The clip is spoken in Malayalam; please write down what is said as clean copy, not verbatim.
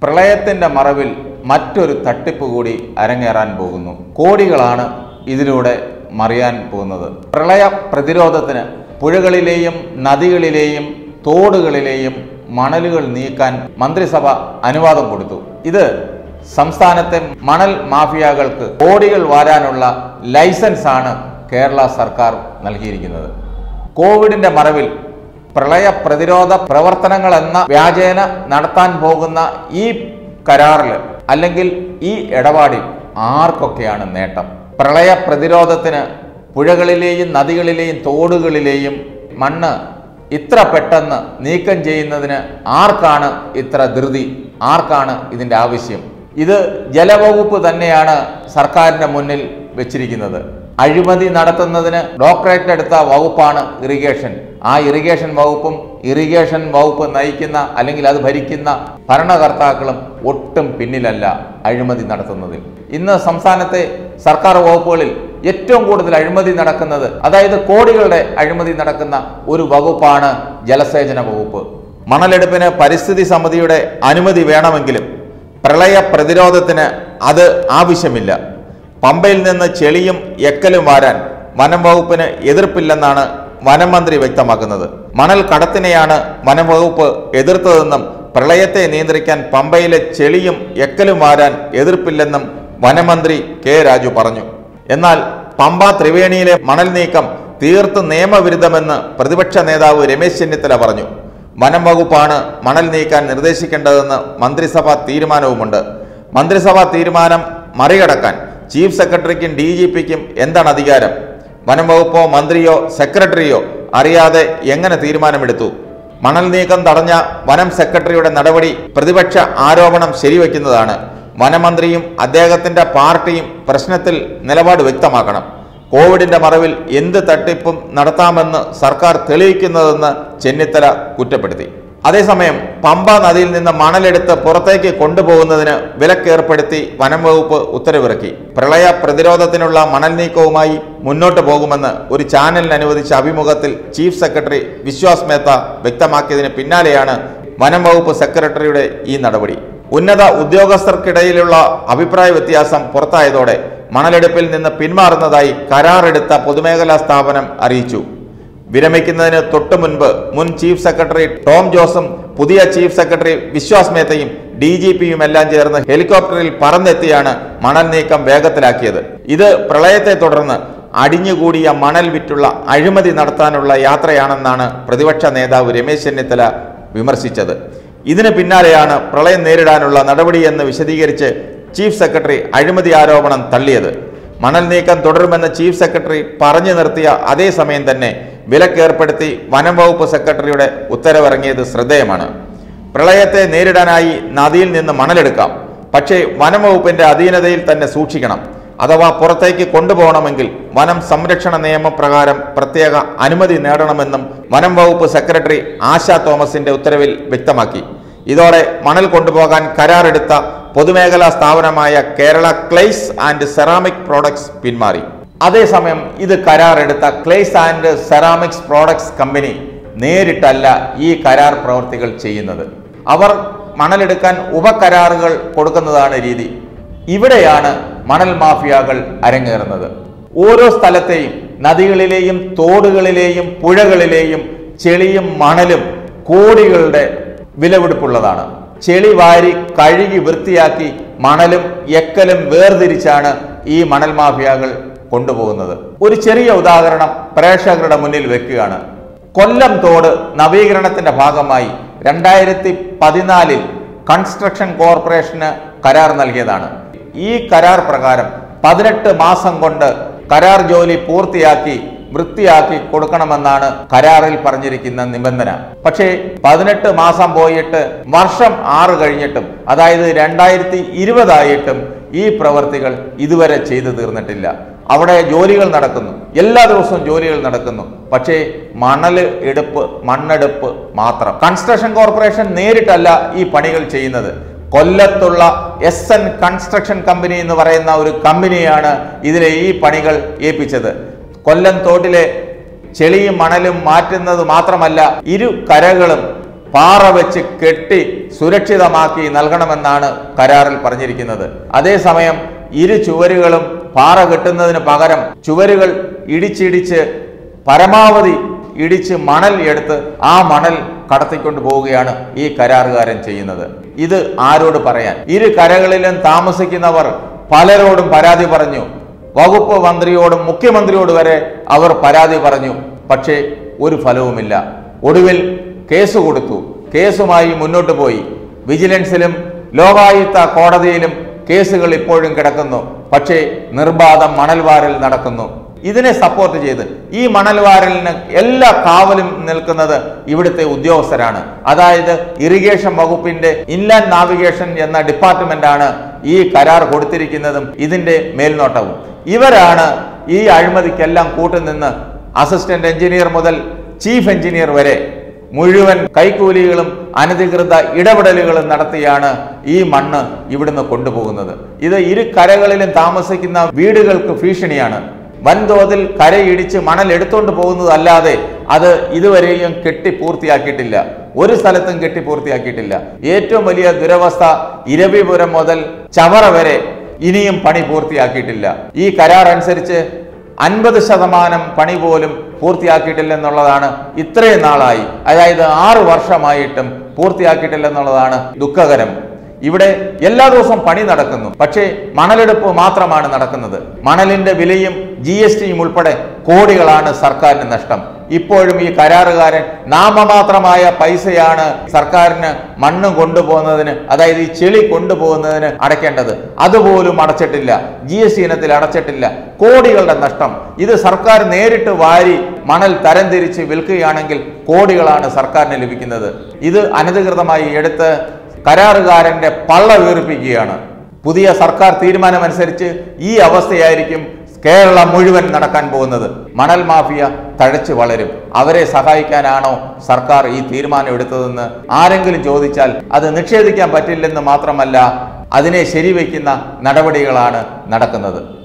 പ്രളയത്തിന്റെ മറവിൽ മറ്റൊരു തട്ടിപ്പ് കൂടി അരങ്ങേറാൻ പോകുന്നു. കോടികളാണ് ഇതിലൂടെ മറിയാൻ പോകുന്നത്. പ്രളയ പ്രതിരോധത്തിന് പുഴകളിലെയും നദികളിലെയും തോടുകളിലെയും മണലുകൾ നീക്കാൻ മന്ത്രിസഭ അനുവാദം കൊടുത്തു. ഇത് സംസ്ഥാനത്തെ മണൽ മാഫിയകൾക്ക് കോടികൾ വാരാനുള്ള ലൈസൻസ് ആണ് കേരള സർക്കാർ നൽകിയിരിക്കുന്നത്. കോവിഡിന്റെ മറവിൽ പ്രളയ പ്രതിരോധ പ്രവർത്തനങ്ങൾ എന്ന വ്യാജേന നടത്താൻ പോകുന്ന ഈ കരാറിൽ അല്ലെങ്കിൽ ഈ ഇടപാടിൽ ആർക്കൊക്കെയാണ് നേട്ടം? പ്രളയ പ്രതിരോധത്തിന് പുഴകളിലെയും നദികളിലെയും തോടുകളിലെയും മണ്ണ് ഇത്ര പെട്ടെന്ന് നീക്കം ചെയ്യുന്നതിന് ആർക്കാണ് ഇത്ര ധൃതി? ആർക്കാണ് ഇതിൻ്റെ ആവശ്യം? ഇത് ജലവകുപ്പ് തന്നെയാണ് സർക്കാരിൻ്റെ മുന്നിൽ വെച്ചിരിക്കുന്നത്. അഴിമതി നടത്തുന്നതിന് ഡോക്ടറേറ്റ് എടുത്ത വകുപ്പാണ് ഇറിഗേഷൻ. ആ ഇറിഗേഷൻ വകുപ്പും ഇറിഗേഷൻ വകുപ്പ് നയിക്കുന്ന അല്ലെങ്കിൽ അത് ഭരിക്കുന്ന ഭരണകർത്താക്കളും ഒട്ടും പിന്നിലല്ല അഴിമതി നടത്തുന്നതിൽ. ഇന്ന് സംസ്ഥാനത്തെ സർക്കാർ വകുപ്പുകളിൽ ഏറ്റവും കൂടുതൽ അഴിമതി നടക്കുന്നത്, അതായത് കോടികളുടെ അഴിമതി നടക്കുന്ന ഒരു വകുപ്പാണ് ജലസേചന വകുപ്പ്. മണലെടുപ്പിന് പരിസ്ഥിതി സമിതിയുടെ അനുമതി വേണമെങ്കിലും പ്രളയ പ്രതിരോധത്തിന് അത് ആവശ്യമില്ല. പമ്പയിൽ നിന്ന് ചെളിയും എക്കലും വാരാൻ വനം വകുപ്പിന് എതിർപ്പില്ലെന്നാണ് വനം മന്ത്രി വ്യക്തമാക്കുന്നത്. മണൽ കടത്തിനെയാണ് വനം വകുപ്പ് എതിർത്തതെന്നും പ്രളയത്തെ നിയന്ത്രിക്കാൻ പമ്പയിലെ ചെളിയും എക്കലും വാരാൻ എതിർപ്പില്ലെന്നും വനമന്ത്രി കെ രാജു പറഞ്ഞു. എന്നാൽ പമ്പ ത്രിവേണിയിലെ മണൽ നീക്കം തീർത്തും നിയമവിരുദ്ധമെന്ന് പ്രതിപക്ഷ നേതാവ് രമേശ് ചെന്നിത്തല പറഞ്ഞു. വനം വകുപ്പാണ് മണൽ നീക്കാൻ നിർദ്ദേശിക്കേണ്ടതെന്ന് മന്ത്രിസഭാ തീരുമാനവുമുണ്ട്. മന്ത്രിസഭാ തീരുമാനം മറികടക്കാൻ ചീഫ് സെക്രട്ടറിക്കും DGPക്കും എന്താണ് അധികാരം? വനം വകുപ്പോ മന്ത്രിയോ സെക്രട്ടറിയോ അറിയാതെ എങ്ങനെ തീരുമാനമെടുത്തു? മണൽ നീക്കം തടഞ്ഞ വനം സെക്രട്ടറിയുടെ നടപടി പ്രതിപക്ഷ ആരോപണം ശരിവെക്കുന്നതാണ്. വനമന്ത്രിയും അദ്ദേഹത്തിന്റെ പാർട്ടിയും പ്രശ്നത്തിൽ നിലപാട് വ്യക്തമാക്കണം. കോവിഡിന്റെ മറവിൽ എന്ത് തട്ടിപ്പും നടത്താമെന്ന് സർക്കാർ തെളിയിക്കുന്നതെന്ന് ചെന്നിത്തല കുറ്റപ്പെടുത്തി. അതേസമയം പമ്പ നദിയിൽ നിന്ന് മണലെടുത്ത് പുറത്തേക്ക് കൊണ്ടുപോകുന്നതിന് വിലക്കേർപ്പെടുത്തി വനം വകുപ്പ് ഉത്തരവിറക്കി. പ്രളയ പ്രതിരോധത്തിനുള്ള മണൽ നീക്കവുമായി മുന്നോട്ട് പോകുമെന്ന് ഒരു ചാനലിന് അനുവദിച്ച അഭിമുഖത്തിൽ ചീഫ് സെക്രട്ടറി വിശ്വാസ് മേത്ത വ്യക്തമാക്കിയതിന് പിന്നാലെയാണ് വനം വകുപ്പ് സെക്രട്ടറിയുടെ ഈ നടപടി. ഉന്നത ഉദ്യോഗസ്ഥർക്കിടയിലുള്ള അഭിപ്രായ വ്യത്യാസം പുറത്തായതോടെ മണലെടുപ്പിൽ നിന്ന് പിന്മാറുന്നതായി കരാറെടുത്ത പൊതുമേഖലാ സ്ഥാപനം അറിയിച്ചു. വിരമിക്കുന്നതിന് തൊട്ടു മുൻപ് മുൻ ചീഫ് സെക്രട്ടറി ടോം ജോസും പുതിയ ചീഫ് സെക്രട്ടറി വിശ്വാസ് മേത്തയും DGPയും എല്ലാം ചേർന്ന് ഹെലികോപ്റ്ററിൽ പറന്നെത്തിയാണ് മണൽ നീക്കം വേഗത്തിലാക്കിയത്. ഇത് പ്രളയത്തെ തുടർന്ന് അടിഞ്ഞുകൂടിയ മണൽ വിറ്റുള്ള അഴിമതി നടത്താനുള്ള യാത്രയാണെന്നാണ് പ്രതിപക്ഷ നേതാവ് രമേശ് ചെന്നിത്തല വിമർശിച്ചത്. ഇതിന് പിന്നാലെയാണ് പ്രളയം നേരിടാനുള്ള നടപടിയെന്ന് വിശദീകരിച്ച് ചീഫ് സെക്രട്ടറി അഴിമതി ആരോപണം തള്ളിയത്. മണൽ നീക്കം തുടരുമെന്ന് ചീഫ് സെക്രട്ടറി പറഞ്ഞു നിർത്തിയ അതേസമയം തന്നെ വിലക്കേർപ്പെടുത്തി വനം വകുപ്പ് സെക്രട്ടറിയുടെ ഉത്തരവിറങ്ങിയത് ശ്രദ്ധേയമാണ്. പ്രളയത്തെ നേരിടാനായി നദിയിൽ നിന്ന് മണലെടുക്കാം, പക്ഷേ വനം വകുപ്പിന്റെ അധീനതയിൽ തന്നെ സൂക്ഷിക്കണം. അഥവാ പുറത്തേക്ക് കൊണ്ടുപോകണമെങ്കിൽ വനം സംരക്ഷണ നിയമപ്രകാരം പ്രത്യേക അനുമതി നേടണമെന്നും വനം വകുപ്പ് സെക്രട്ടറി ആശാ തോമസിന്റെ ഉത്തരവിൽ വ്യക്തമാക്കി. ഇതോടെ മണൽ കൊണ്ടുപോകാൻ കരാറെടുത്ത പൊതുമേഖലാ സ്ഥാപനമായ Kerala clays and ceramic products പിന്മാറി. അതേസമയം ഇത് കരാറെടുത്ത clays and ceramics products company നേരിട്ടല്ല ഈ കരാർ പ്രവർത്തികൾ ചെയ്യുന്നത്. അവർ മണലെടുക്കാൻ ഉപകരാറുകൾ കൊടുക്കുന്നതാണ് രീതി. ഇവിടെയാണ് മണൽ മാഫിയകൾ അരങ്ങേറുന്നത്. ഓരോ സ്ഥലത്തെയും നദികളിലെയും തോടുകളിലെയും പുഴകളിലെയും ചെളിയും മണലും കോടികളുടെ വിലപിടിപ്പുള്ളതാണ്. ചെളി വാരി കഴുകി വൃത്തിയാക്കി മണലും എക്കലും വേർതിരിച്ചാണ് ഈ മണൽ മാഫിയകൾ കൊണ്ടുപോകുന്നത്. ഒരു ചെറിയ ഉദാഹരണം പ്രേക്ഷകരുടെ മുന്നിൽ വെക്കുകയാണ്. കൊല്ലം തോട് നവീകരണത്തിന്റെ ഭാഗമായി 2014 കൺസ്ട്രക്ഷൻ കോർപ്പറേഷന് കരാർ നൽകിയതാണ്. ഈ കരാർ പ്രകാരം 18 മാസം കൊണ്ട് കരാർ ജോലി പൂർത്തിയാക്കി വൃത്തിയാക്കി കൊടുക്കണമെന്നാണ് കരാറിൽ പറഞ്ഞിരിക്കുന്ന നിബന്ധന. പക്ഷേ 18 മാസം പോയിട്ട് വർഷം 6 കഴിഞ്ഞിട്ടും, അതായത് 2020 ആയിട്ടും ഈ പ്രവർത്തികൾ ഇതുവരെ ചെയ്തു തീർന്നിട്ടില്ല. അവിടെ ജോലികൾ നടക്കുന്നു, എല്ലാ ദിവസവും ജോലികൾ നടക്കുന്നു, പക്ഷേ മണ്ണെടുപ്പ് മാത്രം. കൺസ്ട്രക്ഷൻ കോർപ്പറേഷൻ നേരിട്ടല്ല ഈ പണികൾ ചെയ്യുന്നത്. കൊല്ലത്തുള്ള SN കൺസ്ട്രക്ഷൻ കമ്പനി എന്ന് പറയുന്ന ഒരു കമ്പനിയാണ് ഇതിലെ ഈ പണികൾ ഏൽപ്പിച്ചത്. കൊല്ലം തോട്ടിലെ ചെളിയും മണലും മാറ്റുന്നത് മാത്രമല്ല, ഇരു കരകളും പാറ വെച്ച് കെട്ടി സുരക്ഷിതമാക്കി നൽകണമെന്നാണ് കരാറിൽ പറഞ്ഞിരിക്കുന്നത്. അതേസമയം ഇരു ചുവരുകളും പാറ കെട്ടുന്നതിന് പകരം ചുവരുകൾ ഇടിച്ചിടിച്ച് പരമാവധി ഇടിച്ച് മണൽ എടുത്ത് ആ മണൽ കടത്തിക്കൊണ്ട് പോവുകയാണ് ഈ കരാറുകാരൻ ചെയ്യുന്നത്. ഇത് ആരോട് പറയാൻ? ഇരു കരകളിലും താമസിക്കുന്നവർ പലരോടും പരാതി പറഞ്ഞു. വകുപ്പ് മന്ത്രിയോടും മുഖ്യമന്ത്രിയോട് വരെ അവർ പരാതി പറഞ്ഞു. പക്ഷേ ഒരു ഫലവുമില്ല. ഒടുവിൽ കേസ് കൊടുത്തു. കേസുമായി മുന്നോട്ട് പോയി. വിജിലൻസിലും ലോകായുക്ത കോടതിയിലും കേസുകൾ ഇപ്പോഴും കിടക്കുന്നു. പക്ഷേ നിർബാധം മണൽവാരൽ നടക്കുന്നു. ഇതിനെ സപ്പോർട്ട് ചെയ്ത് ഈ മണൽവാരലിന് എല്ലാ കാവലും നിൽക്കുന്നത് ഇവിടുത്തെ ഉദ്യോഗസ്ഥരാണ്. അതായത് ഇറിഗേഷൻ വകുപ്പിന്റെ ഇൻലാൻഡ് നാവിഗേഷൻ എന്ന ഡിപ്പാർട്ട്മെന്റാണ് ഈ കരാർ കൊടുത്തിരിക്കുന്നതും ഇതിന്റെ മേൽനോട്ടവും. ഇവരാണ് ഈ അഴിമതിക്കെല്ലാം കൂട്ടുനിന്ന് അസിസ്റ്റന്റ് എഞ്ചിനീയർ മുതൽ ചീഫ് എഞ്ചിനീയർ വരെ മുഴുവൻ കൈക്കൂലികളും അനധികൃത ഇടപെടലുകളും നടത്തിയാണ് ഈ മണ്ണ് ഇവിടുന്ന് കൊണ്ടുപോകുന്നത്. ഇത് ഇരു കരകളിലും താമസിക്കുന്ന വീടുകൾക്ക് ഭീഷണിയാണ്. വൻതോതിൽ കരയിടിച്ച് മണൽ എടുത്തുകൊണ്ട് പോകുന്നതല്ലാതെ അത് ഇതുവരെയും കെട്ടിപ്പൂർത്തിയാക്കിയിട്ടില്ല. ഒരു സ്ഥലത്തും കെട്ടിപ്പൂർത്തിയാക്കിയിട്ടില്ല. ഏറ്റവും വലിയ ദുരവസ്ഥ ഇരവിപുരം മുതൽ ചവറ വരെ ഇനിയും പണി പൂർത്തിയാക്കിയിട്ടില്ല. ഈ കരാർ അനുസരിച്ച് 50% പണി പോലും പൂർത്തിയാക്കിയിട്ടില്ലെന്നുള്ളതാണ് ഇത്രയും നാളായി, അതായത് 6 വർഷമായിട്ടും പൂർത്തിയാക്കിയിട്ടില്ലെന്നുള്ളതാണ് ദുഃഖകരം. ഇവിടെ എല്ലാ ദിവസവും പണി നടക്കുന്നു. പക്ഷേ മണലെടുപ്പ് മാത്രമാണ് നടക്കുന്നത്. മണലിന്റെ വിലയും GSTയും ഉൾപ്പെടെ കോടികളാണ് സർക്കാരിന് നഷ്ടം. ഇപ്പോഴും ഈ കരാറുകാരൻ നാമമാത്രമായ പൈസയാണ് സർക്കാരിന് മണ്ണ് കൊണ്ടുപോകുന്നതിന്, അതായത് ഈ ചെളി കൊണ്ടുപോകുന്നതിന് അടയ്ക്കേണ്ടത്. അതുപോലും അടച്ചിട്ടില്ല. GST ഇനത്തിൽ അടച്ചിട്ടില്ല. കോടികളുടെ നഷ്ടം. ഇത് സർക്കാർ നേരിട്ട് വാരി മണൽ തരംതിരിച്ച് വിൽക്കുകയാണെങ്കിൽ കോടികളാണ് സർക്കാരിന് ലഭിക്കുന്നത്. ഇത് അനധികൃതമായി എടുത്ത് കരാറുകാരന്റെ പള്ള വീർപ്പിക്കുകയാണ്. പുതിയ സർക്കാർ തീരുമാനമനുസരിച്ച് ഈ അവസ്ഥയായിരിക്കും കേരളം മുഴുവൻ നടക്കാൻ പോകുന്നത്. മണൽ മാഫിയ തഴച്ചു വളരും. അവരെ സഹായിക്കാനാണോ സർക്കാർ ഈ തീരുമാനം എടുത്തതെന്ന് ആരെങ്കിലും ചോദിച്ചാൽ അത് നിഷേധിക്കാൻ പറ്റില്ലെന്ന് മാത്രമല്ല, അതിനെ ശരിവെക്കുന്ന നടപടികളാണ് നടക്കുന്നത്.